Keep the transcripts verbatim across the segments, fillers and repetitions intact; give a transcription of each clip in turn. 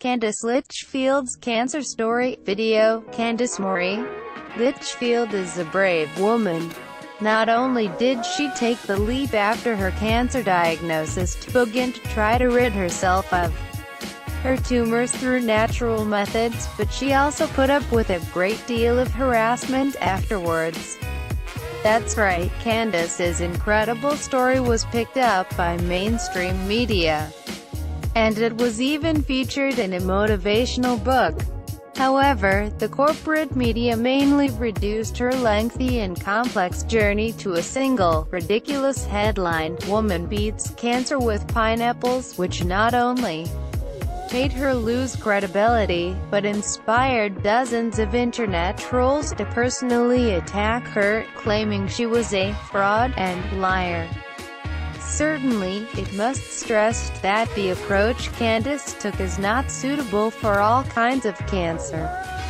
Candice Litchfield's cancer story. Video, Candice Marie Litchfield is a brave woman. Not only did she take the leap after her cancer diagnosis to begin to try to rid herself of her tumors through natural methods, but she also put up with a great deal of harassment afterwards. That's right, Candice's incredible story was picked up by mainstream media, and it was even featured in a motivational book. However, the corporate media mainly reduced her lengthy and complex journey to a single, ridiculous headline: "Woman beats cancer with pineapples," which not only made her lose credibility, but inspired dozens of internet trolls to personally attack her, claiming she was a fraud and liar. Certainly, it must stress that the approach Candice took is not suitable for all kinds of cancer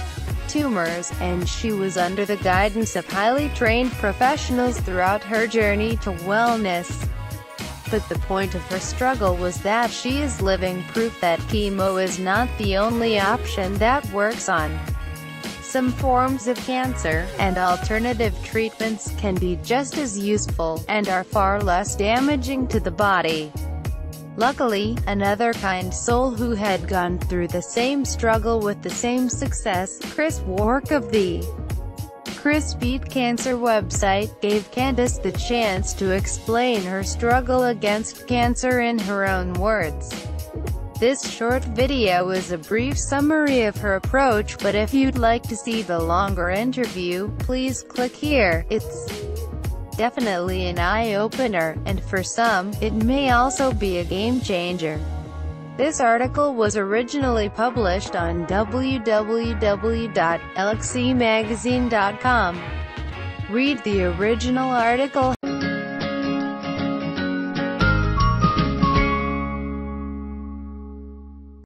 tumors, and she was under the guidance of highly trained professionals throughout her journey to wellness. But the point of her struggle was that she is living proof that chemo is not the only option that works on some forms of cancer, and alternative treatments can be just as useful, and are far less damaging to the body. Luckily, another kind soul who had gone through the same struggle with the same success, Chris Wark of the Chris Beat Cancer website, gave Candice the chance to explain her struggle against cancer in her own words. This short video is a brief summary of her approach, but if you'd like to see the longer interview, please click here. It's definitely an eye-opener, and for some, it may also be a game-changer. This article was originally published on w w w dot l x e magazine dot com. Read the original article.